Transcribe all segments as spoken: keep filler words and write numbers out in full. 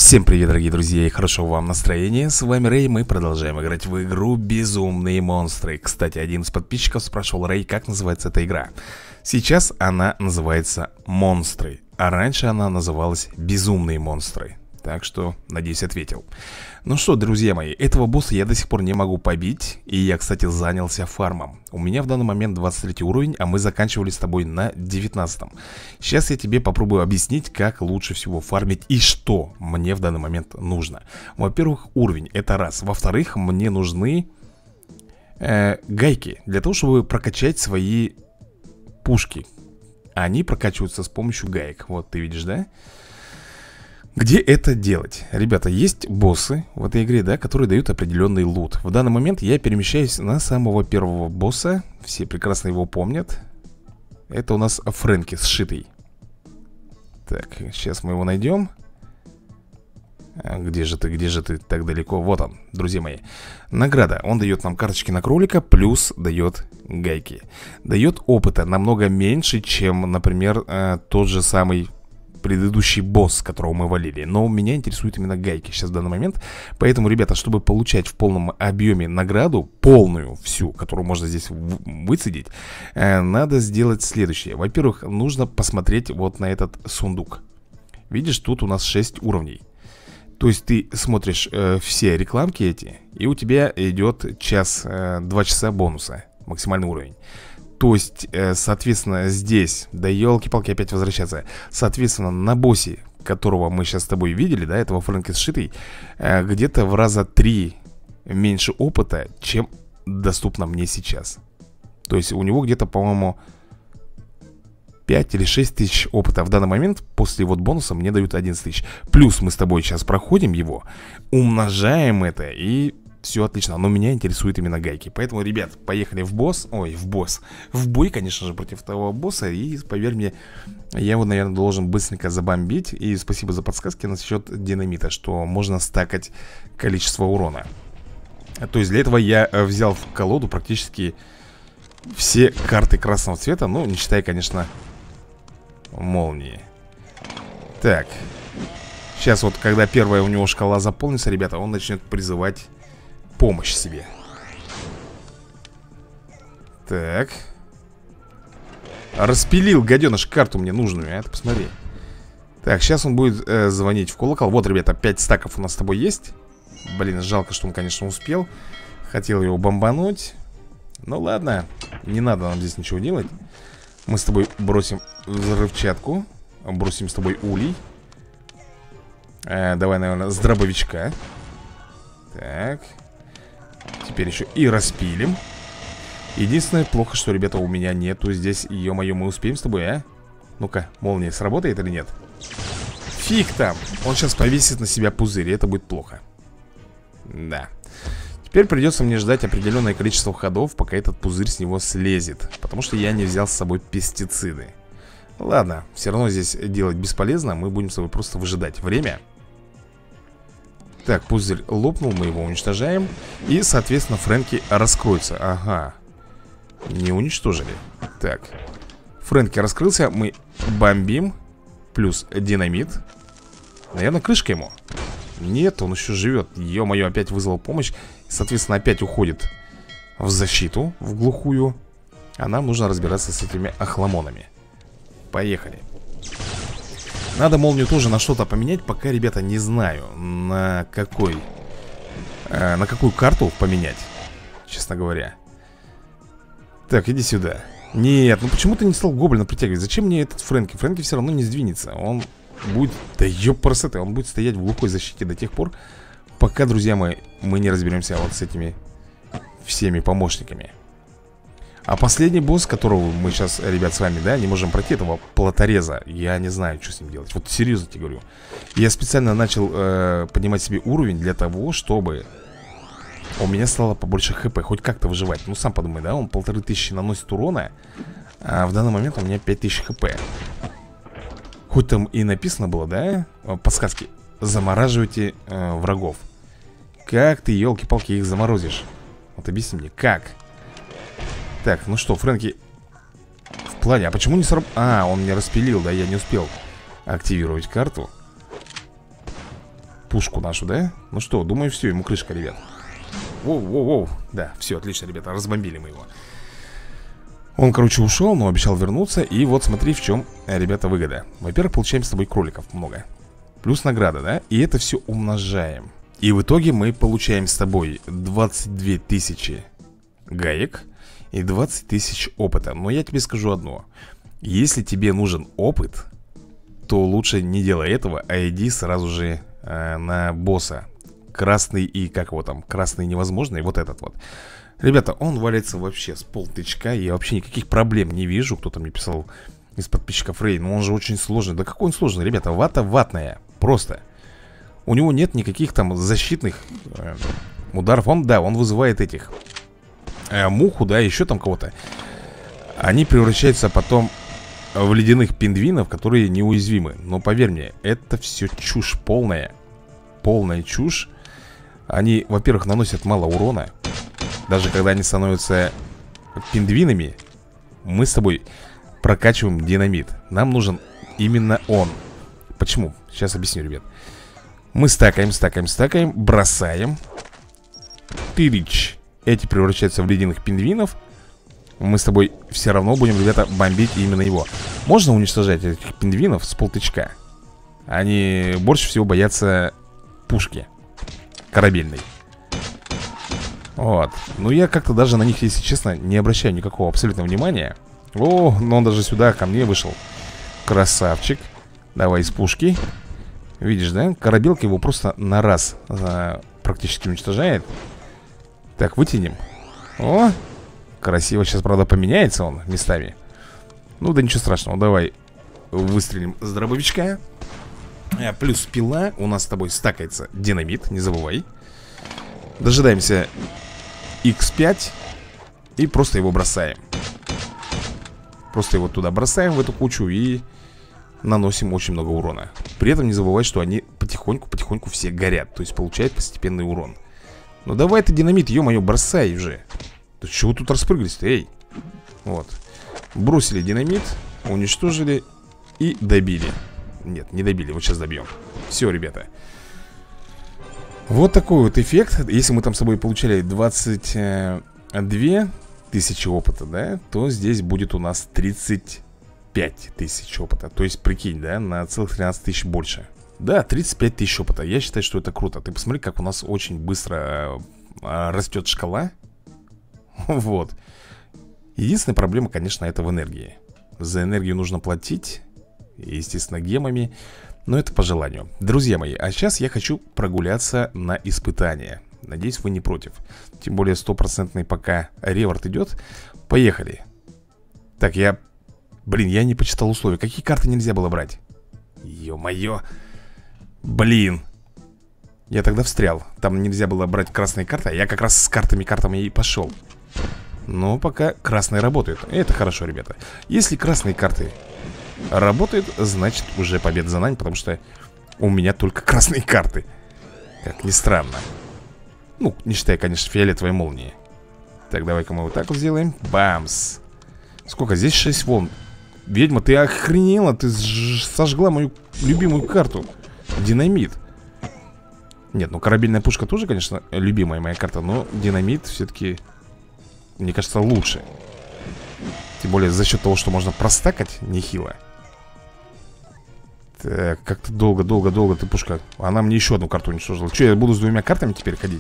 Всем привет, дорогие друзья, и хорошего вам настроения. С вами Рэй, мы продолжаем играть в игру Безумные монстры. Кстати, один из подписчиков спрашивал: Рэй, как называется эта игра? Сейчас она называется Монстры, а раньше она называлась Безумные монстры. Так что, надеюсь, ответил. Ну что, друзья мои, этого босса я до сих пор не могу побить. И я, кстати, занялся фармом. У меня в данный момент двадцать третий уровень, а мы заканчивали с тобой на девятнадцатом. Сейчас я тебе попробую объяснить, как лучше всего фармить и что мне в данный момент нужно. Во-первых, уровень, это раз. Во-вторых, мне нужны э, гайки для того, чтобы прокачать свои пушки. Они прокачиваются с помощью гаек. Вот ты видишь, да? Где это делать? Ребята, есть боссы в этой игре, да, которые дают определенный лут. В данный момент я перемещаюсь на самого первого босса. Все прекрасно его помнят. Это у нас Фрэнки сшитый. Так, сейчас мы его найдем. А где же ты, где же ты так далеко? Вот он, друзья мои. Награда. Он дает нам карточки на кролика, плюс дает гайки. Дает опыта намного меньше, чем, например, тот же самый предыдущий босс, которого мы валили. Но меня интересуют именно гайки сейчас в данный момент. Поэтому, ребята, чтобы получать в полном объеме награду, полную всю, которую можно здесь выцедить, э, надо сделать следующее. Во-первых, нужно посмотреть вот на этот сундук. Видишь, тут у нас шесть уровней. То есть ты смотришь э, все рекламки эти, и у тебя идет час, э, два часа бонуса. Максимальный уровень. То есть, соответственно, здесь, да елки-палки опять возвращаться. Соответственно, на боссе, которого мы сейчас с тобой видели, да, этого Фрэнки сшитый, где-то в раза три меньше опыта, чем доступно мне сейчас. То есть у него где-то, по-моему, пять или шесть тысяч опыта. В данный момент, после вот бонуса, мне дают одиннадцать тысяч. Плюс мы с тобой сейчас проходим его, умножаем это и... Все отлично, но меня интересуют именно гайки. Поэтому, ребят, поехали в босс. Ой, в босс. В бой, конечно же, против того босса. И, поверь мне, я его, наверное, должен быстренько забомбить. И спасибо за подсказки насчет динамита, что можно стакать количество урона. То есть для этого я взял в колоду практически все карты красного цвета. Ну, не считая, конечно, молнии. Так. Сейчас вот, когда первая у него шкала заполнится, ребята, он начнет призывать помощь себе. Так. Распилил, гаденыш, карту мне нужную, а? Ты посмотри. Так, сейчас он будет э, звонить в колокол. Вот, ребята, пять стаков у нас с тобой есть. Блин, жалко, что он, конечно, успел. Хотел его бомбануть. Ну ладно, не надо нам здесь ничего делать. Мы с тобой бросим взрывчатку. Бросим с тобой улей. э, Давай, наверное, с дробовичка. Так. Теперь еще и распилим. Единственное, плохо, что, ребята, у меня нету здесь. Ё-моё, мы успеем с тобой, а? Ну-ка, молния сработает или нет? Фиг там. Он сейчас повесит на себя пузырь, и это будет плохо. Да. Теперь придется мне ждать определенное количество ходов, пока этот пузырь с него слезет. Потому что я не взял с собой пестициды. Ладно, все равно здесь делать бесполезно. Мы будем с тобой просто выжидать время. Так, пузырь лопнул, мы его уничтожаем. И, соответственно, Фрэнки раскроется. Ага. Не уничтожили. Так. Фрэнки раскрылся, мы бомбим. Плюс динамит. Наверное, крышка ему. Нет, он еще живет. Ё-моё, опять вызвал помощь. Соответственно, опять уходит в защиту, в глухую. А нам нужно разбираться с этими охламонами. Поехали. Надо молнию тоже на что-то поменять. Пока, ребята, не знаю, на какой э, на какую карту поменять, честно говоря. Так, иди сюда. Нет, ну почему ты не стал гоблина притягивать? Зачем мне этот Фрэнки? Фрэнки все равно не сдвинется. Он будет, да ёпарасоте, он будет стоять в глухой защите до тех пор, пока, друзья мои, мы не разберемся вот с этими всеми помощниками. А последний босс, которого мы сейчас, ребят, с вами, да, не можем пройти, этого плотореза. Я не знаю, что с ним делать. Вот серьезно тебе говорю. Я специально начал э, поднимать себе уровень для того, чтобы у меня стало побольше хп, хоть как-то выживать. Ну, сам подумай, да, он полторы тысячи наносит урона, а в данный момент у меня пять тысяч хп. Хоть там и написано было, да, подсказки: замораживайте э, врагов. Как ты, елки-палки, их заморозишь? Вот объясни мне, как? Так, ну что, Фрэнки в плане, а почему не сраб... А, он меня распилил, да, я не успел активировать карту. пушку нашу, да? Ну что, думаю, все, ему крышка, ребят. Воу-воу-воу. Да, все, отлично, ребята, разбомбили мы его. Он, короче, ушел, но обещал вернуться. И вот смотри, в чем, ребята, выгода. Во-первых, получаем с тобой кроликов много. Плюс награда, да? И это все умножаем. И в итоге мы получаем с тобой двадцать две тысячи гаек и двадцать тысяч опыта. Но я тебе скажу одно. Если тебе нужен опыт, то лучше не делай этого, а иди сразу же э, на босса. Красный и как его там? Красный невозможный, вот этот вот. Ребята, он валяется вообще с полтычка. Я вообще никаких проблем не вижу. Кто-то мне писал из подписчиков: Рэй, ну он же очень сложный. Да какой он сложный, ребята, вата ватная. Просто. У него нет никаких там защитных э, ударов. Он, да, он вызывает этих э, муху, да, еще там кого-то. Они превращаются потом в ледяных пингвинов, которые неуязвимы. Но поверь мне, это все чушь полная. Полная чушь. Они, во-первых, наносят мало урона. Даже когда они становятся пингвинами, мы с тобой прокачиваем динамит. Нам нужен именно он. Почему? Сейчас объясню, ребят. Мы стакаем, стакаем, стакаем, бросаем. Тырич. Эти превращаются в ледяных пингвинов. Мы с тобой все равно будем, ребята, бомбить именно его. Можно уничтожать этих пингвинов с полтычка. Они больше всего боятся пушки корабельной. Вот. Ну я как-то даже на них, если честно, не обращаю никакого абсолютно внимания. О, но он даже сюда ко мне вышел. Красавчик. Давай из пушки. Видишь, да? Корабелка его просто на раз а, практически уничтожает. Так, вытянем. О, красиво. Сейчас, правда, поменяется он местами. Ну да ничего страшного. Давай выстрелим с дробовичка. а, Плюс пила. У нас с тобой стакается динамит, не забывай. Дожидаемся икс пять и просто его бросаем. Просто его туда бросаем, в эту кучу, и наносим очень много урона. При этом не забывай, что они потихоньку-потихоньку все горят. То есть получают постепенный урон. Ну давай ты динамит, ё-моё, бросай уже. Да чего тут распрыгались-то, эй? Вот. Бросили динамит, уничтожили и добили. Нет, не добили, вот сейчас добьем. Все, ребята. Вот такой вот эффект. Если мы там с собой получали двадцать две тысячи опыта, да, то здесь будет у нас тридцать пять тысяч опыта. То есть, прикинь, да, на целых тринадцать тысяч больше. Да, тридцать пять тысяч опыта. Я считаю, что это круто. Ты посмотри, как у нас очень быстро э, растет шкала. Вот. Единственная проблема, конечно, это в энергии. За энергию нужно платить, естественно, гемами. Но это по желанию. Друзья мои, а сейчас я хочу прогуляться на испытание. Надеюсь, вы не против. Тем более стопроцентный пока реворд идет. Поехали. Так, я... Блин, я не почитал условия. Какие карты нельзя было брать? Ё-моё. Блин. Я тогда встрял. Там нельзя было брать красные карты. А я как раз с картами-картами и пошел. Но пока красные работают. Это хорошо, ребята. Если красные карты работают, значит уже победа за нами. Потому что у меня только красные карты. Как ни странно. Ну, не считая, конечно, фиолетовой молнии. Так, давай-ка мы вот так вот сделаем. Бамс. Сколько? Здесь шесть волн. Ведьма, ты охренела. Ты сожгла мою любимую карту. Динамит. Нет, ну корабельная пушка тоже, конечно, любимая моя карта. Но динамит все-таки, мне кажется, лучше. Тем более за счет того, что можно простакать нехило. Так, как-то долго-долго-долго ты, пушка. Она мне еще одну карту уничтожила. Че, я буду с двумя картами теперь ходить?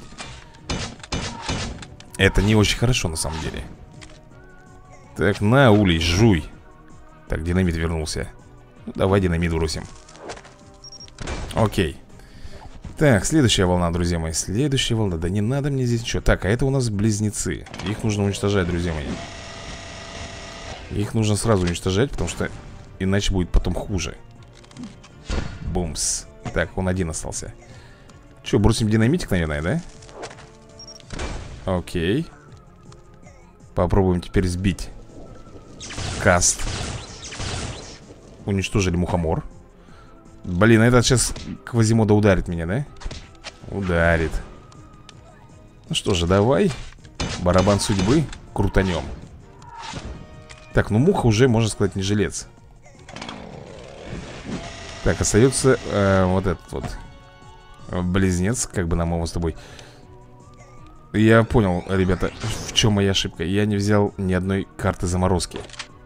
Это не очень хорошо, на самом деле. Так, на, улей, жуй. Так, динамит вернулся. Ну, давай динамит бросим. Окей. Так, следующая волна, друзья мои. Следующая волна. Да не надо мне здесь ничего. Так, а это у нас близнецы. Их нужно уничтожать, друзья мои. Их нужно сразу уничтожать, потому что иначе будет потом хуже. Бумс. Так, он один остался. Че, бросим динамитик, наверное, да? Окей. Попробуем теперь сбить каст. Уничтожили мухомор. Блин, этот сейчас Квазимода ударит меня, да? Ударит. Ну что же, давай. Барабан судьбы крутанем. Так, ну муха уже, можно сказать, не жилец. Так, остается э, вот этот вот. Близнец, как бы нам его с тобой. Я понял, ребята, в чем моя ошибка. Я не взял ни одной карты заморозки.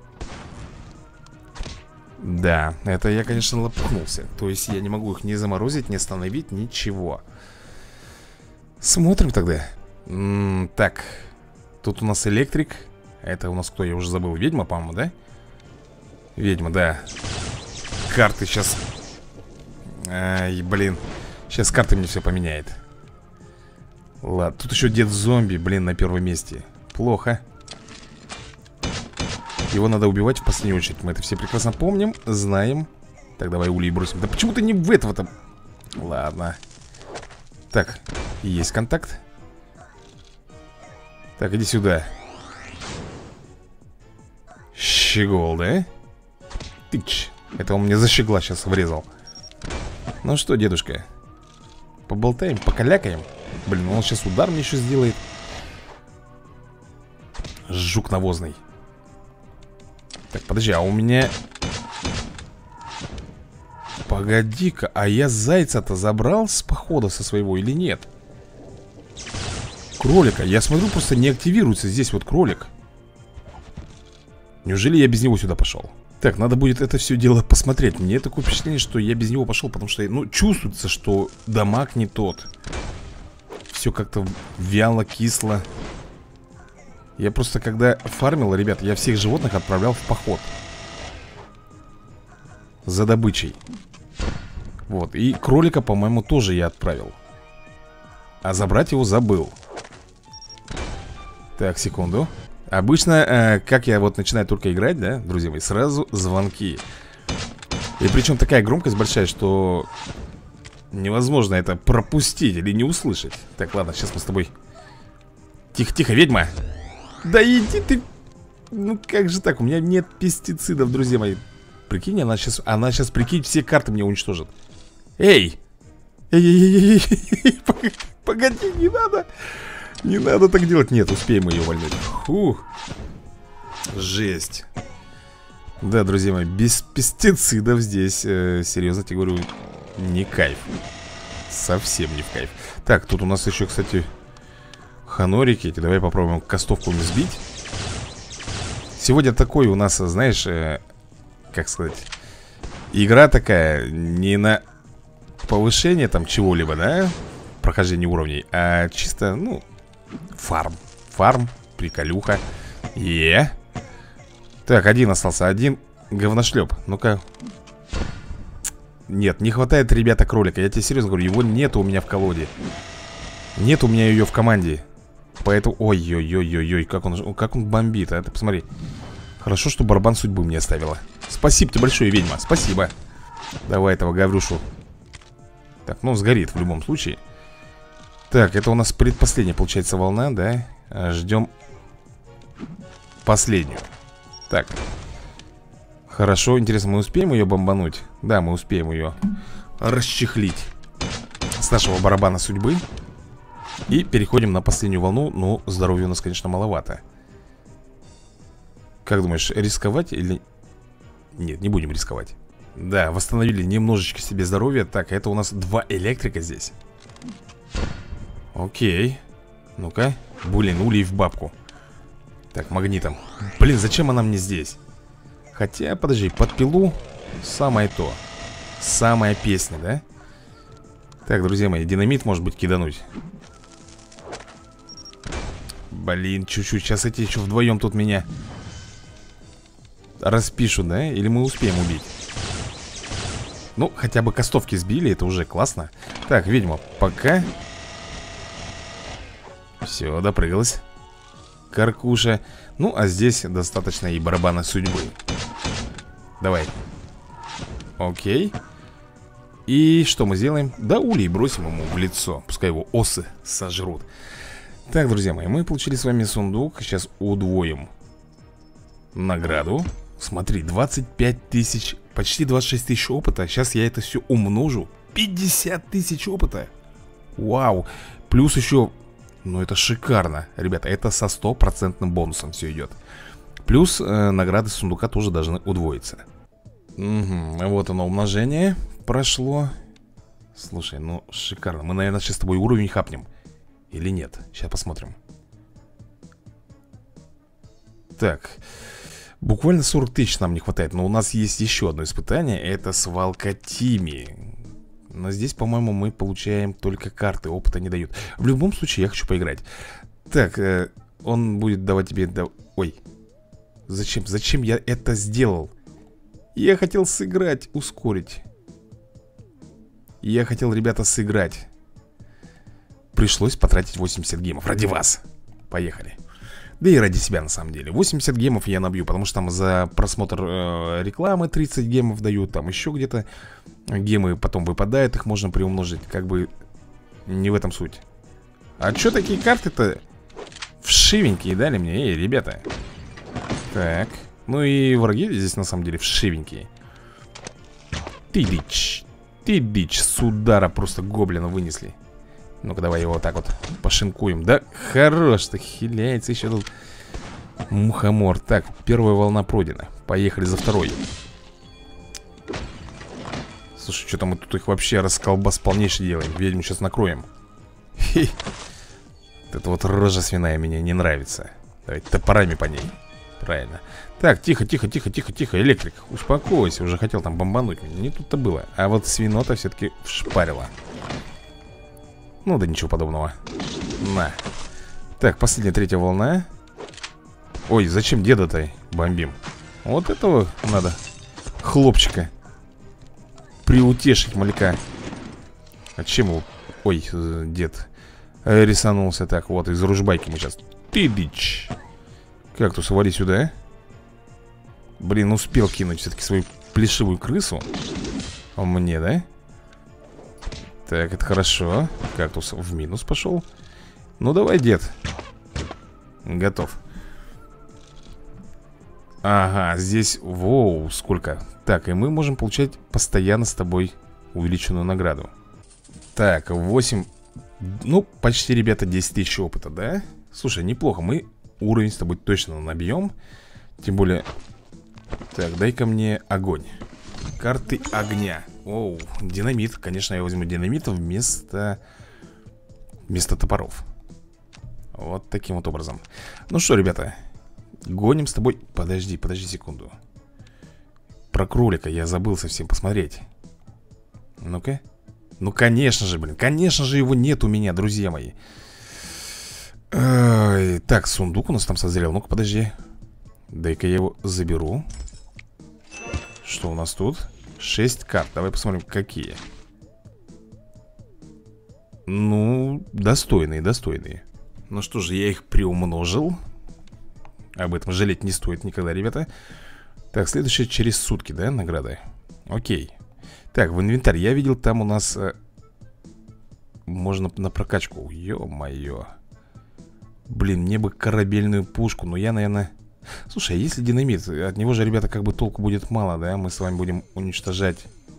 Да, это я, конечно, лопухнулся. То есть я не могу их ни заморозить, ни остановить, ничего. Смотрим тогда. М-м, так, тут у нас электрик. Это у нас кто, я уже забыл, ведьма, по-моему, да? Ведьма, да. Карты сейчас. Ай, блин. Сейчас карты мне все поменяет. Ладно, тут еще дед-зомби, блин, на первом месте. Плохо. Его надо убивать в последнюю очередь. Мы это все прекрасно помним, знаем. Так, давай улей бросим. Да почему ты не в этого-то? Ладно. Так, есть контакт. Так, иди сюда. Щегол, да? Тыч. Это он мне за щегла сейчас врезал. Ну что, дедушка, поболтаем, покалякаем. Блин, он сейчас удар мне еще сделает. Жук навозный. Так, подожди, а у меня... Погоди-ка, а я зайца-то забрал с похода со своего или нет? Кролика, я смотрю, просто не активируется здесь вот кролик. Неужели я без него сюда пошел? Так, надо будет это все дело посмотреть. Мне такое впечатление, что я без него пошел, потому что, ну, чувствуется, что дамаг не тот. Все как-то вяло, кисло. Я просто, когда фармил, ребят, я всех животных отправлял в поход. За добычей. Вот, и кролика, по-моему, тоже я отправил. А забрать его забыл. Так, секунду. Обычно, э, как я вот начинаю только играть, да, друзья мои, сразу звонки. И причем такая громкость большая, что невозможно это пропустить или не услышать. Так, ладно, сейчас мы с тобой... Тихо-тихо, ведьма! Да иди ты... Ну как же так, у меня нет пестицидов, друзья мои. Прикинь, она сейчас, она сейчас, прикинь, все карты мне уничтожит. Эй! Эй-эй-эй-эй! Погоди, не надо! Не надо так делать. Нет, успеем мы ее вольнуть. Фух. Жесть. Да, друзья мои, без пестицидов здесь, э, серьезно тебе говорю, не кайф. Совсем не в кайф. Так, тут у нас еще, кстати, ханорики эти. Давай попробуем кастовку не сбить. Сегодня такой у нас, знаешь, э, как сказать, игра такая не на повышение там чего-либо, да, прохождение уровней, а чисто, ну, фарм. Фарм, приколюха. Е. Так, один остался, один говношлеп. Ну-ка. Нет, не хватает, ребята, кролика. Я тебе серьезно говорю, его нет у меня в колоде. Нет у меня ее в команде. Поэтому, ой-ой-ой-ой-ой, как он, как он бомбит, а ты посмотри. Хорошо, что барабан судьбы мне оставила. Спасибо тебе большое, ведьма, спасибо. Давай этого Гаврюшу. Так, ну сгорит в любом случае. Так, это у нас предпоследняя, получается, волна, да? Ждем последнюю. Так. Хорошо, интересно, мы успеем ее бомбануть? Да, мы успеем ее расчехлить с нашего барабана судьбы. И переходим на последнюю волну. Но здоровья у нас, конечно, маловато. Как думаешь, рисковать или... Нет, не будем рисковать. Да, восстановили немножечко себе здоровья. Так, это у нас два электрика здесь. Окей. Ну-ка, блин, улей в бабку. Так, магнитом. Блин, зачем она мне здесь? Хотя, подожди, под пилу самое то. Самая песня, да? Так, друзья мои, динамит, может быть, кидануть. Блин, чуть-чуть. Сейчас эти еще вдвоем тут меня распишут, да? Или мы успеем убить? Ну, хотя бы кастовки сбили, это уже классно. Так, ведьма, пока... Все, допрыгалась Каркуша. Ну, а здесь достаточно и барабана судьбы. Давай. Окей. И что мы сделаем? Да, улей бросим ему в лицо. Пускай его осы сожрут. Так, друзья мои, мы получили с вами сундук. Сейчас удвоим награду. Смотри, двадцать пять тысяч, почти двадцать шесть тысяч опыта. Сейчас я это все умножу. пятьдесят тысяч опыта. Вау. Плюс еще... Ну, это шикарно. Ребята, это со стопроцентным бонусом все идет. Плюс э, награды сундука тоже должны удвоиться. Угу. Вот оно, умножение прошло. Слушай, ну шикарно. Мы, наверное, сейчас с тобой уровень хапнем. Или нет? Сейчас посмотрим. Так. Буквально сорок тысяч нам не хватает. Но у нас есть еще одно испытание. Это свалка Тими. Но здесь, по-моему, мы получаем только карты. Опыта не дают. В любом случае, я хочу поиграть. Так, э, он будет давать тебе... Да... Ой. Зачем? Зачем я это сделал? Я хотел сыграть, ускорить. Я хотел, ребята, сыграть. Пришлось потратить восемьдесят гемов. Ради вас. Поехали. Да и ради себя, на самом деле. восемьдесят гемов я набью, потому что там за просмотр э, рекламы тридцать гемов дают. Там еще где-то гемы потом выпадают. Их можно приумножить. Как бы не в этом суть. А что такие карты-то вшивенькие дали мне? Эй, ребята. Так. Ну и враги здесь на самом деле вшивенькие. Ты дичь. Ты дичь. С удара просто гоблина вынесли. Ну-ка, давай его вот так вот пошинкуем. Да, хорош, так хиляется еще тут мухомор. Так, первая волна пройдена. Поехали за второй. Слушай, что-то мы тут их вообще расколбас полнейший делаем. Ведьму сейчас накроем. Хе. Это вот рожа свиная мне не нравится. Давай топорами по ней. Правильно. Так, тихо, тихо, тихо, тихо, тихо. Электрик, успокойся. Уже хотел там бомбануть меня. Не тут-то было. А вот свинота все-таки вшпарила. Ну да ничего подобного. На. Так, последняя третья волна. Ой, зачем деда-то бомбим? Вот этого надо хлопчика приутешить маляка. А чем его? Ой, дед рисанулся. Так, вот, из ружбайки мы сейчас. Ты дичь. Кактус, вали сюда. Блин, успел кинуть все-таки свою плешивую крысу. Мне, да? Так, это хорошо. Кактус в минус пошел. Ну давай, дед. Готов. Ага, здесь, воу, сколько. Так, и мы можем получать постоянно с тобой увеличенную награду. Так, восемь. Ну, почти, ребята, десять тысяч опыта, да? Слушай, неплохо, мы уровень с тобой точно набьем. Тем более. Так, дай-ка мне огонь. Карты огня. Оу, динамит. Конечно, я возьму динамит вместо Вместо топоров. Вот таким вот образом. Ну что, ребята, гоним с тобой. Подожди, подожди секунду. Про кролика я забыл совсем посмотреть. Ну-ка. Ну, конечно же, блин. Конечно же, его нет у меня, друзья мои. Ой, так, сундук у нас там созрел. Ну-ка, подожди. Дай-ка я его заберу. Что у нас тут? Шесть карт. Давай посмотрим, какие. Ну, достойные, достойные. Ну что же, я их приумножил. Об этом жалеть не стоит никогда, ребята. Так, следующее через сутки, да, награда? Окей. Так, в инвентарь я видел, там у нас э, можно на прокачку. Ё-моё. Блин, мне бы корабельную пушку. Но я, наверное... Слушай, а если динамит? От него же, ребята, как бы толку будет мало, да? Мы с вами будем уничтожать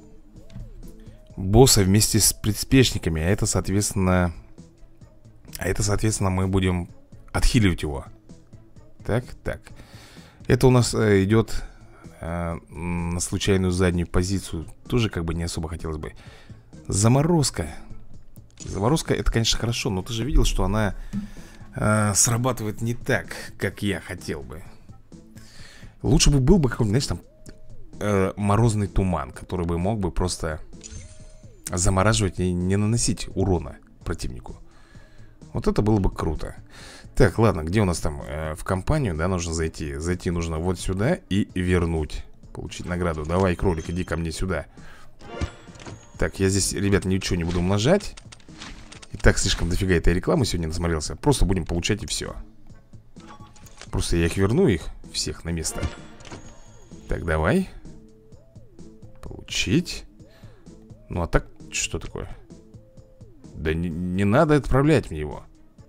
босса вместе с приспешниками. А это, соответственно... А это, соответственно, мы будем отхиливать его. Так, так. Это у нас э, идет э, на случайную заднюю позицию. Тоже как бы не особо хотелось бы. Заморозка. Заморозка, это, конечно, хорошо. Но ты же видел, что она э, срабатывает не так, как я хотел бы. Лучше бы был бы какой-нибудь, знаешь, там э, морозный туман, который бы мог бы просто замораживать и не наносить урона противнику. Вот это было бы круто. Так, ладно, где у нас там э, в компанию, да, нужно зайти. Зайти нужно вот сюда и вернуть. Получить награду. Давай, кролик, иди ко мне сюда. Так, я здесь, ребят, ничего не буду умножать. И так слишком дофига этой рекламы сегодня насмотрелся. Просто будем получать и все. Просто я их верну, их всех на место. Так, давай. Получить. Ну, а так, что такое? Да не, не надо отправлять мне его.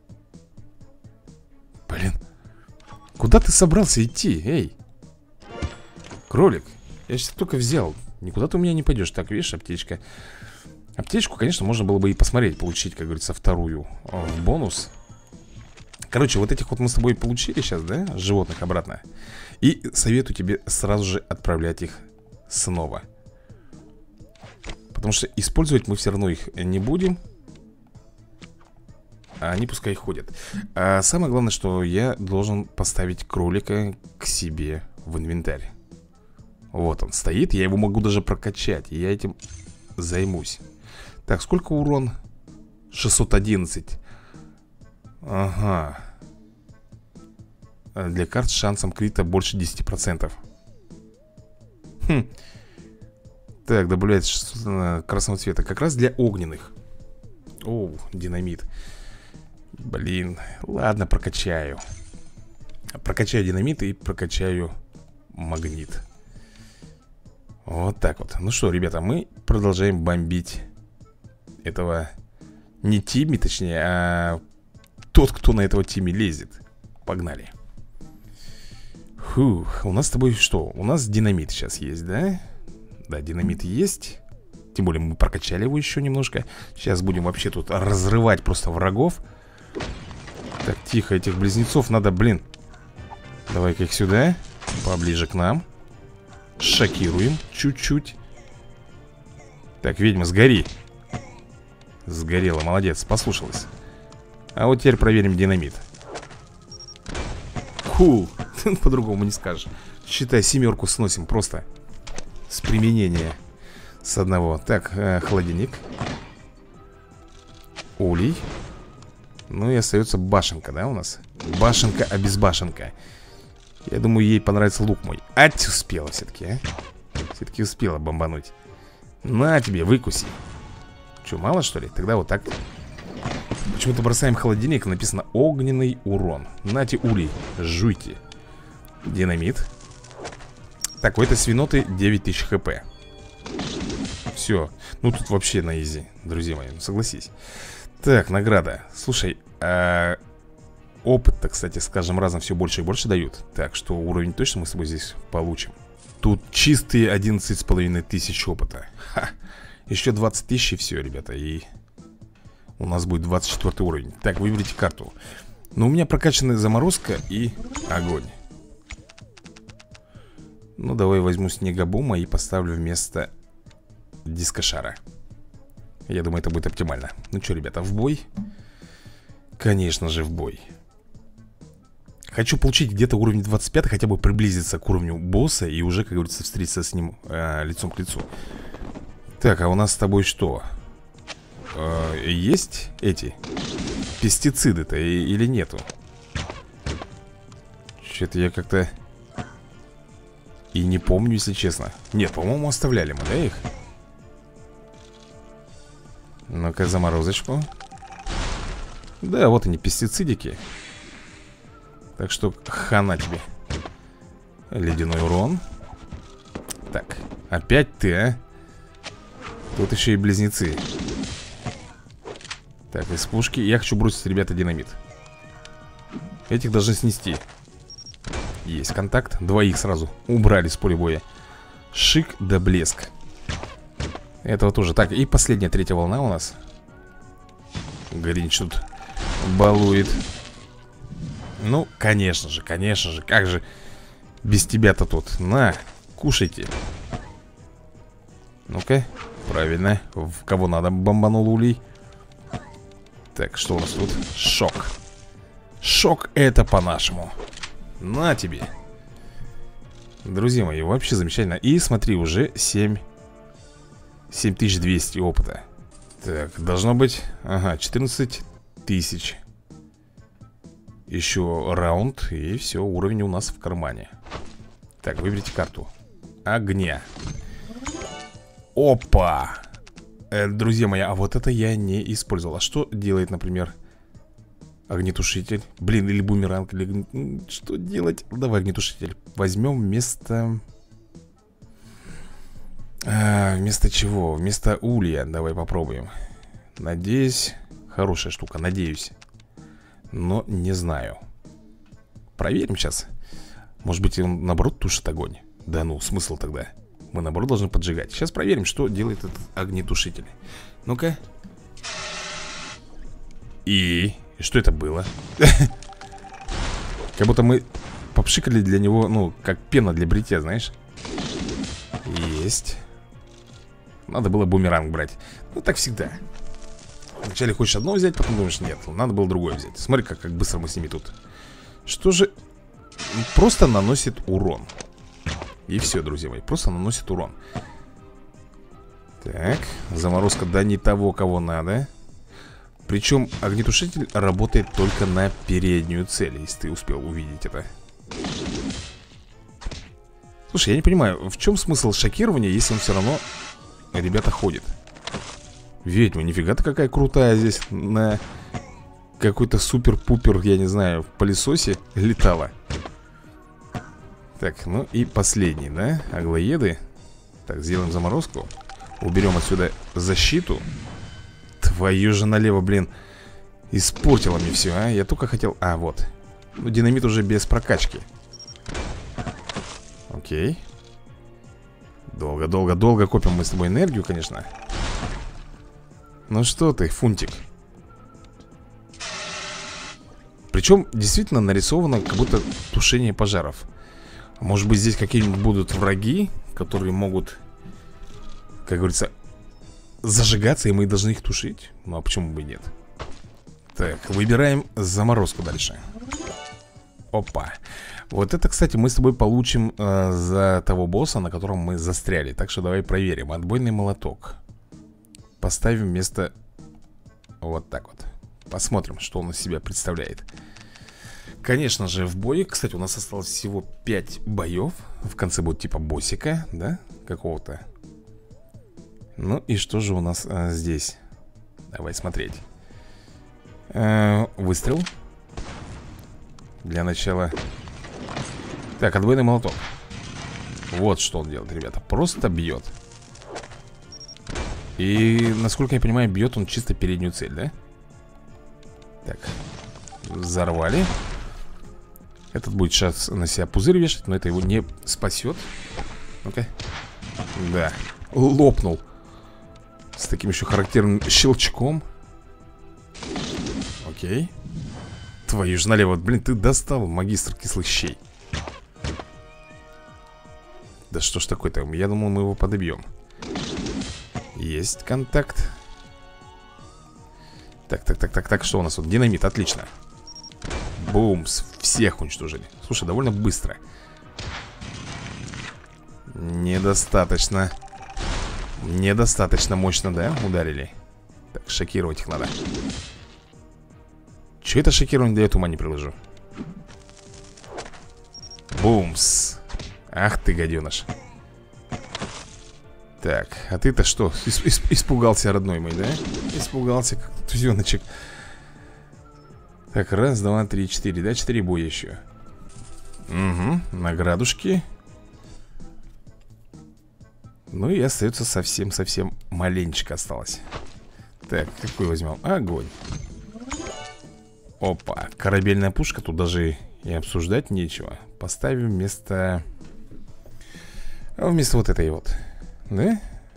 Блин. Куда ты собрался идти, эй? Кролик, я сейчас только взял. Никуда ты у меня не пойдешь. Так, видишь, аптечка. Аптечку, конечно, можно было бы и посмотреть. Получить, как говорится, вторую в бонус. Короче, вот этих вот мы с тобой получили сейчас, да? Животных обратно. И советую тебе сразу же отправлять их снова. Потому что использовать мы все равно их не будем. А они пускай ходят. А самое главное, что я должен поставить кролика к себе в инвентарь. Вот он стоит, я его могу даже прокачать. И я этим займусь. Так, сколько урон? шестьсот одиннадцать. Ага. Для карт с шансом крита больше десяти процентов. Хм. Так, добавляет красного цвета. Как раз для огненных. Оу, динамит. Блин, ладно, прокачаю. Прокачаю динамит и прокачаю магнит. Вот так вот. Ну что, ребята, мы продолжаем бомбить этого... Не Тимми, точнее, а тот, кто на этого Тимми лезет. Погнали. Фух, у нас с тобой что? У нас динамит сейчас есть, да? Да, динамит есть. Тем более мы прокачали его еще немножко. Сейчас будем вообще тут разрывать просто врагов. Так, тихо, этих близнецов надо, блин. Давай-ка их сюда. Поближе к нам. Шокируем чуть-чуть. Так, ведьма, сгори. Сгорела, молодец, послушалась. А вот теперь проверим динамит. Ху, по-другому не скажешь. Считай, семерку сносим просто с применения. С одного. Так, э, холодильник. Улей. Ну и остается башенка, да, у нас? Башенка, обезбашенка. Я думаю, ей понравится лук мой. Ать, успела все-таки, а? Все-таки успела бомбануть. На тебе, выкуси. Че, мало что ли? Тогда вот так. Почему-то бросаем холодильник. Написано огненный урон. Нате, улей, жуйте. Динамит. Так, у этой свиноты девять тысяч хп. Все. Ну тут вообще на изи, друзья мои, согласись. Так, награда. Слушай, а... опыт-то, кстати, с каждым разом все больше и больше дают. Так, что уровень точно мы с тобой здесь получим. Тут чистые одиннадцать с половиной тысяч опыта. Ха. Еще двадцать тысяч и все, ребята. И у нас будет двадцать четвёртый уровень. Так, выберите карту. Но у меня прокачаны заморозка и огонь. Ну, давай возьму снегобума и поставлю вместо дискошара. Я думаю, это будет оптимально. Ну что, ребята, в бой? Конечно же, в бой. Хочу получить где-то уровень двадцать пять, хотя бы приблизиться к уровню босса и уже, как говорится, встретиться с ним э, лицом к лицу. Так, а у нас с тобой что? Э, есть эти пестициды-то или нету? Что-то я как-то и не помню, если честно. Нет, по-моему, оставляли мы, да, их? Ну-ка, заморозочку. Да, вот они, пестицидики. Так что хана тебе. Ледяной урон. Так, опять ты, а? Тут еще и близнецы. Так, из пушки я хочу бросить, ребята, динамит. Этих должны снести. Есть контакт. Двоих сразу убрали с поля боя. Шик да блеск. Этого тоже. Так, и последняя, третья волна у нас. Гринч тут балует. Ну, конечно же, конечно же. Как же без тебя-то тут? На, кушайте. Ну-ка, правильно. В кого надо бомбанул улей. Так, что у нас тут? Шок. Шок это по-нашему. На тебе. Друзья мои, вообще замечательно. И смотри, уже семь семь тысяч двести опыта. Так, должно быть, ага, четырнадцать тысяч. Еще раунд. И все, уровень у нас в кармане. Так, выберите карту огня. Опа! э, Друзья мои, а вот это я не использовал. А что делает, например, огнетушитель? Блин, или бумеранг, или... Что делать? Давай огнетушитель возьмем вместо... А, вместо чего? Вместо улья. Давай попробуем. Надеюсь, хорошая штука, надеюсь. Но не знаю. Проверим сейчас. Может быть, он наоборот тушит огонь. Да ну, смысл тогда? Мы наоборот должны поджигать. Сейчас проверим, что делает этот огнетушитель. Ну-ка. И... что это было? Как будто мы попшикали для него, ну, как пена для бритья, знаешь. Есть. Надо было бумеранг брать. Ну, так всегда. Вначале хочешь одно взять, потом думаешь, нет, надо было другое взять. Смотри, как, как быстро мы с ними тут. Что же? Просто наносит урон. И все, друзья мои, просто наносит урон. Так, заморозка, да не того, кого надо. Причем огнетушитель работает только на переднюю цель, если ты успел увидеть это. Слушай, я не понимаю, в чем смысл шокирования, если он все равно, ребята, ходит? Ведьма, нифига ты какая крутая здесь на какой-то супер-пупер, я не знаю, в пылесосе летала. Так, ну и последний, да? Аглоеды. Так, сделаем заморозку. Уберем отсюда защиту. Твою же налево, блин. Испортила мне все, а? Я только хотел... А, вот. Ну, динамит уже без прокачки. Окей. Долго-долго-долго копим мы с тобой энергию, конечно. Ну что ты, фунтик. Причем действительно нарисовано как будто тушение пожаров. Может быть, здесь какие-нибудь будут враги, которые могут, как говорится, зажигаться, и мы должны их тушить. Ну а почему бы и нет? Так, выбираем заморозку дальше. Опа. Вот это, кстати, мы с тобой получим э, за того босса, на котором мы застряли. Так что давай проверим. Отбойный молоток. Поставим вместо... Вот так вот. Посмотрим, что он из себя представляет. Конечно же, в бое. Кстати, у нас осталось всего пять боев. В конце будет типа боссика, да? Какого-то. Ну и что же у нас а, здесь? Давай смотреть. а, Выстрел. Для начала. Так, отбойный молоток. Вот что он делает, ребята. Просто бьет. И, насколько я понимаю, бьет он чисто переднюю цель, да? Так, взорвали. Этот будет сейчас на себя пузырь вешать, но это его не спасет. Ну-ка. Да, лопнул. С таким еще характерным щелчком. Окей. Твою же налево, блин, ты достал, магистр кислых щей. Да что ж такое-то, я думал, мы его подобьем. Есть контакт. Так, так, так, так, так, что у нас тут? Динамит, отлично. Бумс, всех уничтожили. Слушай, довольно быстро. Недостаточно. Недостаточно мощно, да, ударили. Так, шокировать их надо. Че это шокирование дает, ума не приложу. Бумс. Ах ты, гаденыш. Так, а ты-то что? Исп испугался, родной мой, да? Испугался, как тузеночек. Так, раз, два, три, четыре. Да, четыре боя еще. Угу, наградушки. Ну и остается совсем-совсем маленечко осталось. Так, какой возьмем? Огонь. Опа, корабельная пушка. Тут даже и обсуждать нечего. Поставим вместо... Вместо вот этой вот. Да?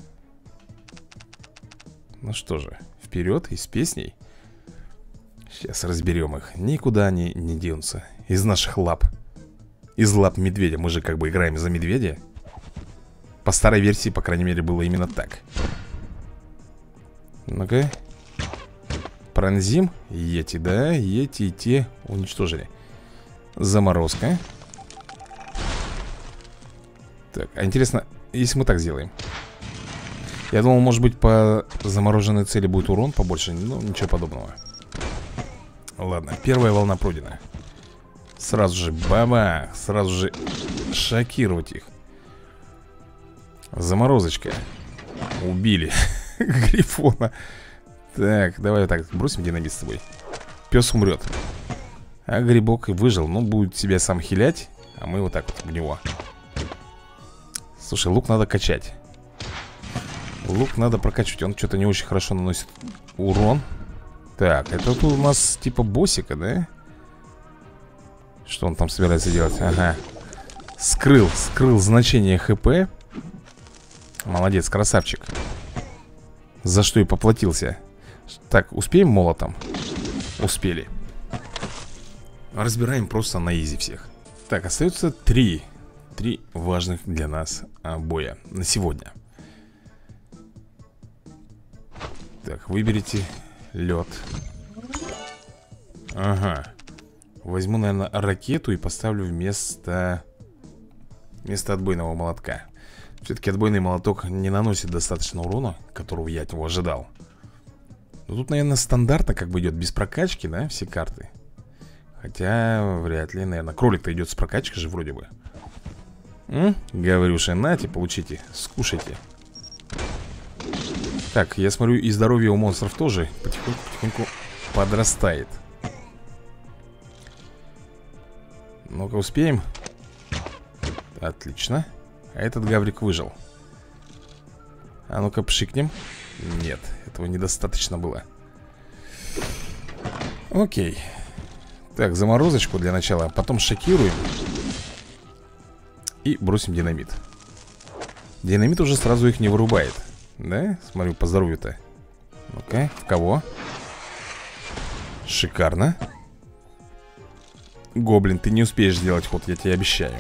Ну что же, вперед и с песней. Сейчас разберем их. Никуда они не денутся. Из наших лап. Из лап медведя. Мы же как бы играем за медведя. По старой версии, по крайней мере, было именно так. Ну-ка. Пронзим. Ети, да, ети и те уничтожили. Заморозка. Так, а интересно, если мы так сделаем? Я думал, может быть, по замороженной цели будет урон побольше. Но ничего подобного. Ладно, первая волна пройдена. Сразу же баба, сразу же шокировать их. Заморозочка. Убили Грифона. Так, давай так, бросим динамит с тобой. Пес умрет. А грибок выжил, но будет себя сам хилять. А мы вот так вот в него. Слушай, лук надо качать. Лук надо прокачивать. Он что-то не очень хорошо наносит урон. Так, это тут у нас типа боссика, да? Что он там собирается делать? Ага. Скрыл, скрыл значение ХП. Молодец, красавчик. За что и поплатился. Так, успеем молотом? Успели. Разбираем просто на изи всех. Так, остается три. Три важных для нас а, боя на сегодня. Так, выберите лед. Ага. Возьму, наверное, ракету и поставлю вместо... Вместо отбойного молотка. Все-таки отбойный молоток не наносит достаточно урона, которого я от него ожидал. Но тут, наверное, стандартно как бы идет без прокачки, да, все карты. Хотя, вряд ли, наверное. Кролик-то идет с прокачкой же вроде бы. М? Говорюша, нате, получите, скушайте. Так, я смотрю, и здоровье у монстров тоже потихоньку-потихоньку подрастает. Ну-ка, успеем? Отлично. А этот гаврик выжил. А ну-ка, пшикнем. Нет, этого недостаточно было. Окей. Так, заморозочку для начала. Потом шокируем. И бросим динамит. Динамит уже сразу их не вырубает. Да? Смотрю, по здоровью-то. Ну-ка, в кого? Шикарно. Гоблин, ты не успеешь сделать ход, я тебе обещаю.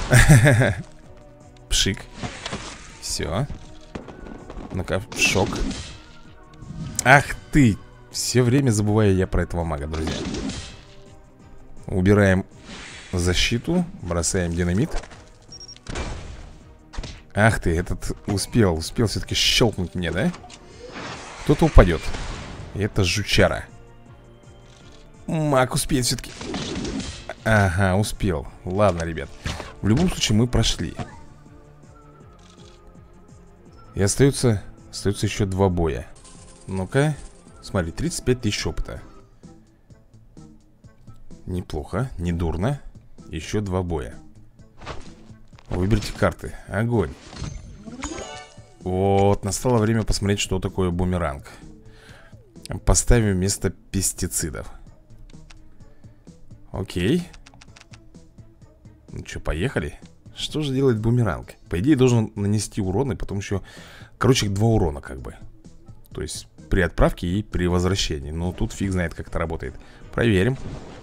Пшик. Все. Ну-ка, шок. Ах ты! Все время забываю я про этого мага, друзья. Убираем защиту. Бросаем динамит. Ах ты, этот успел, успел все-таки щелкнуть мне, да? Кто-то упадет. И это жучара. Маг успеет все-таки. Ага, успел. Ладно, ребят. В любом случае мы прошли. И остается, остается еще два боя. Ну-ка. Смотри, тридцать пять тысяч опыта. Неплохо, не дурно. Еще два боя. Выберите карты. Огонь. Вот, настало время посмотреть, что такое бумеранг. Поставим вместо пестицидов. Окей. Ну что, поехали? Что же делает бумеранг? По идее должен нанести урон и потом еще... Короче, два урона как бы. То есть при отправке и при возвращении. Но тут фиг знает, как это работает. Проверим.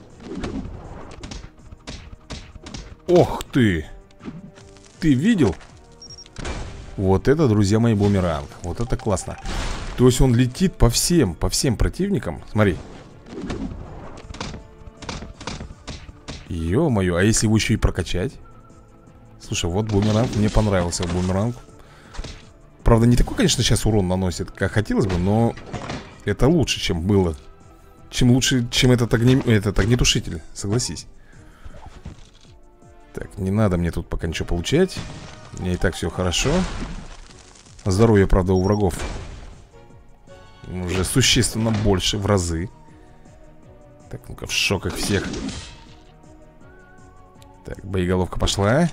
Ох ты! Ты видел? Вот это, друзья мои, бумеранг. Вот это классно. То есть он летит по всем, по всем противникам. Смотри. Ё-моё, а если его еще и прокачать? Слушай, вот бумеранг, мне понравился бумеранг. Правда, не такой, конечно, сейчас урон наносит, как хотелось бы, но это лучше, чем было. Чем лучше, чем этот, огне... этот огнетушитель, согласись. Так, не надо мне тут пока ничего получать. У меня и так все хорошо. Здоровье, правда, у врагов уже существенно больше, в разы. Так, ну-ка, в шоках всех. Так, боеголовка пошла.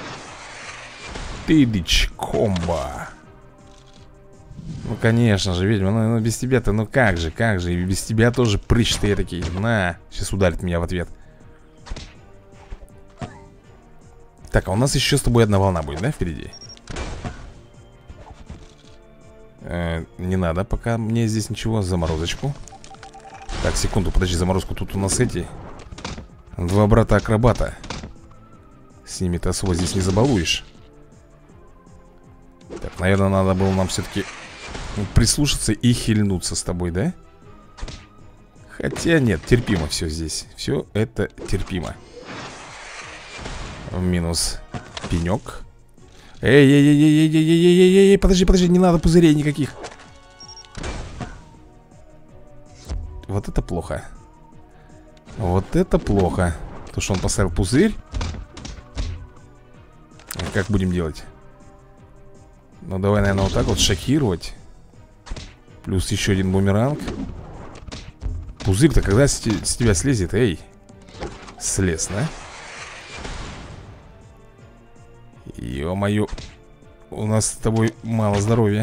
Тыдыч, комбо. Ну, конечно же, ведьма, ну, ну без тебя-то, ну как же, как же. И без тебя тоже прыщ ты такие. На, сейчас ударит меня в ответ. Так, а у нас еще с тобой одна волна будет, да, впереди? Э, не надо пока мне здесь ничего. Заморозочку. Так, секунду, подожди, заморозку. Тут у нас эти два брата-акробата. С ними-то особо здесь не забалуешь. Так, наверное, надо было нам все-таки прислушаться и хильнуться с тобой, да? Хотя нет, терпимо все здесь. Все это терпимо. Минус пенек. Эй-эй-эй-эй-эй-эй-эй-эй, подожди, подожди, не надо пузырей никаких. Вот это плохо. Вот это плохо. То, что он поставил пузырь. Как будем делать? Ну, давай, наверное, вот так вот шокировать. Плюс еще один бумеранг. Пузырь-то когда с, с тебя слезет? Эй, слез, да? Ё-моё, у нас с тобой мало здоровья.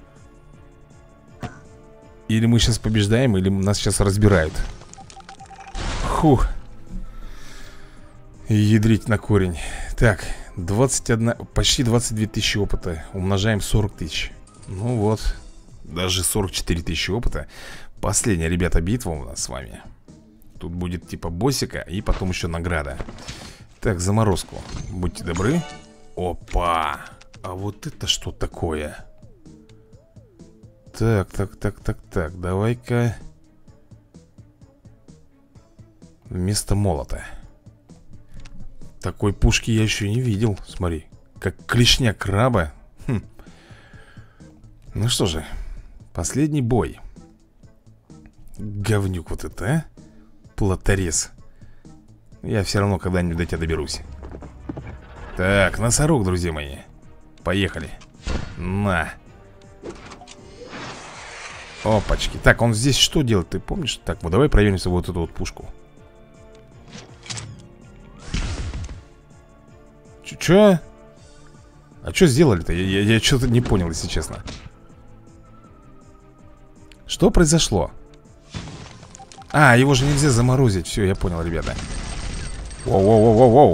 Или мы сейчас побеждаем, или нас сейчас разбирают. Фух. Ядрить на корень. Так, двадцать один, почти двадцать две тысячи опыта. Умножаем сорок тысяч. Ну вот, даже сорок четыре тысячи опыта. Последняя, ребята, битва у нас с вами. Тут будет типа боссика и потом еще награда. Так, заморозку. Будьте добры. Опа! А вот это что такое? Так, так, так, так, так. Давай-ка вместо молота. Такой пушки я еще не видел. Смотри, как клешня краба. Хм. Ну что же, последний бой. Говнюк вот это, а? Плоторез. Я все равно когда-нибудь до тебя доберусь. Так, носорог, друзья мои. Поехали. На. Опачки. Так, он здесь что делает, ты помнишь? Так, ну давай проверим вот эту вот пушку. Ч Чё? А что сделали-то? Я, я, я что-то не понял, если честно. Что произошло? А, его же нельзя заморозить. Все, я понял, ребята. Воу-воу-воу-воу-воу.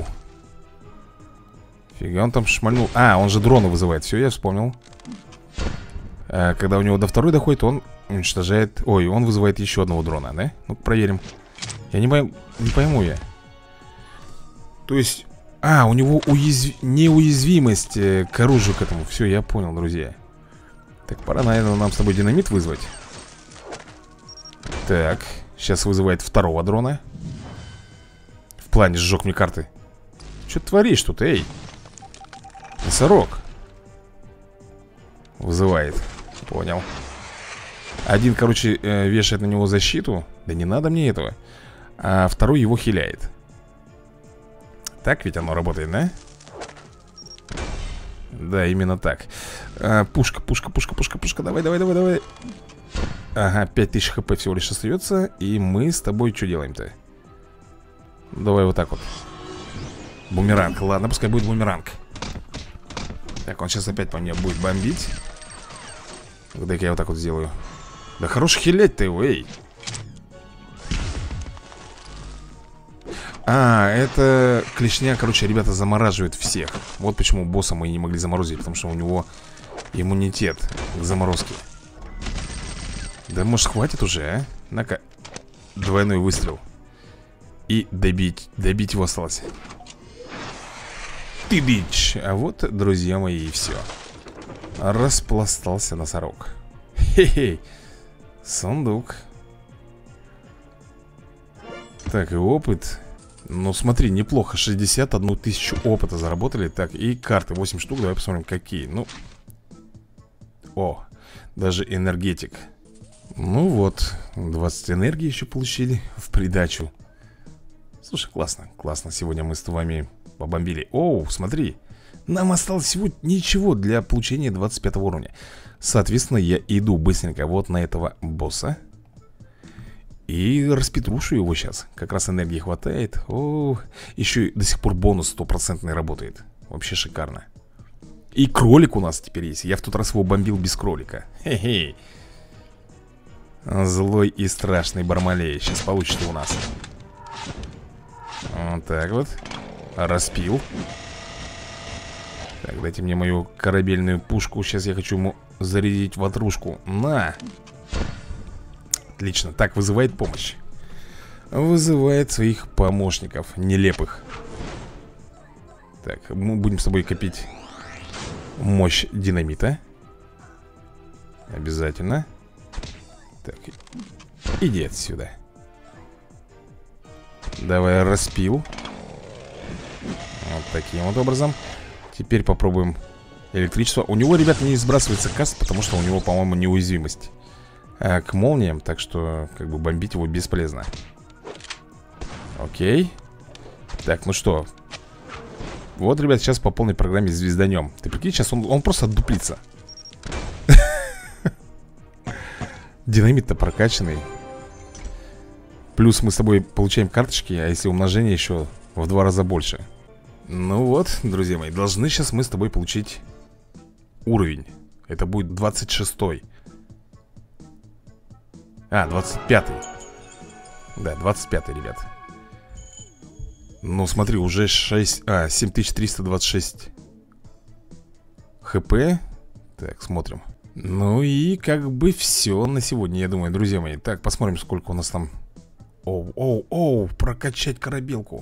Фига он там шмальнул. А, он же дроны вызывает. Все, я вспомнил. а, Когда у него до второй доходит, он уничтожает... Ой, он вызывает еще одного дрона, да? Ну-ка, проверим. Я не, пойм... не пойму я. То есть... А, у него уязв... неуязвимость э, к оружию к этому. Все, я понял, друзья. Так, пора, наверное, нам с тобой динамит вызвать. Так, сейчас вызывает второго дрона. В плане сжег мне карты. Что ты творишь тут, эй? Носорог. Вызывает. Понял. Один, короче, э, вешает на него защиту. Да не надо мне этого. А второй его хиляет. Так ведь оно работает, да? Да, именно так. а, Пушка, пушка, пушка, пушка, пушка. Давай, давай, давай, давай. Ага, пять тысяч хп всего лишь остается. И мы с тобой что делаем-то? Давай вот так вот. Бумеранг, ладно, пускай будет бумеранг. Так, он сейчас опять по мне будет бомбить. Дай-ка я вот так вот сделаю. Да хорош хилять-то его, эй. А, это клешня, короче, ребята, замораживает всех. Вот почему босса мы не могли заморозить. Потому что у него иммунитет к заморозке. Да может хватит уже, а? На-ка. Двойной выстрел. И добить, добить его осталось. Ты бич. А вот, друзья мои, и все. Распластался носорог. Хе-хе. Сундук. Так, и опыт. Ну, смотри, неплохо. шестьдесят одну тысячу опыта заработали. Так, и карты восемь штук. Давай посмотрим, какие. Ну. О, даже энергетик. Ну вот, двадцать энергии еще получили в придачу. Слушай, классно, классно. Сегодня мы с вами побомбили. Оу, смотри. Нам осталось всего ничего для получения двадцать пятого уровня. Соответственно, я иду быстренько вот на этого босса. И распетрушу его сейчас. Как раз энергии хватает. О, еще до сих пор бонус стопроцентный работает. Вообще шикарно. И кролик у нас теперь есть. Я в тот раз его бомбил без кролика. Хе-хе. Злой и страшный Бармалей сейчас получит у нас. Вот так вот. Распил. Так, дайте мне мою корабельную пушку. Сейчас я хочу ему зарядить ватрушку. На! Отлично. Так, вызывает помощь. Вызывает своих помощников нелепых. Так, мы будем с тобой копить мощь динамита. Обязательно. Так, иди отсюда. Давай распил. Вот таким вот образом. Теперь попробуем электричество. У него, ребят, не сбрасывается каст, потому что у него, по-моему, неуязвимость а, к молниям. Так что, как бы, бомбить его бесполезно. Окей. Так, ну что. Вот, ребят, сейчас по полной программе звезданем. Ты прикинь, сейчас он, он просто отдуплится. Динамит-то прокачанный. Плюс мы с тобой получаем карточки. А если умножение еще в два раза больше. Ну вот, друзья мои, должны сейчас мы с тобой получить уровень. Это будет двадцать шестой. А, двадцать пятый. Да, двадцать пятый, ребят. Ну смотри, уже шесть... А, семь тысяч триста двадцать шесть хп. Так, смотрим. Ну и как бы все на сегодня, я думаю, друзья мои. Так, посмотрим, сколько у нас там. Оу, оу, оу, прокачать корабелку.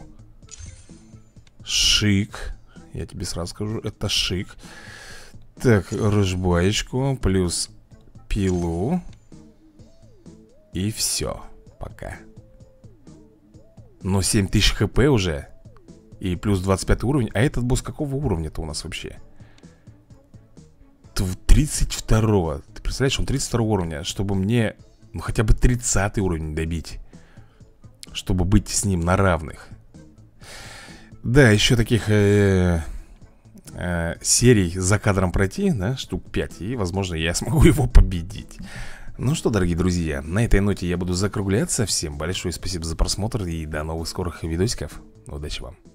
Шик. Я тебе сразу скажу, это шик. Так, рыжбаечку. Плюс пилу. И все. Пока. Но семь тысяч хп уже. И плюс двадцать пятый уровень. А этот босс какого уровня-то у нас вообще? тридцать второго. Ты представляешь, он тридцать второго уровня. Чтобы мне, ну хотя бы тридцатый уровень добить. Чтобы быть с ним на равных. Да, еще таких э, э, серий за кадром пройти, да, штук пять. И, возможно, я смогу его победить. Ну что, дорогие друзья, на этой ноте я буду закругляться. Всем большое спасибо за просмотр и до новых скорых видосиков. Удачи вам.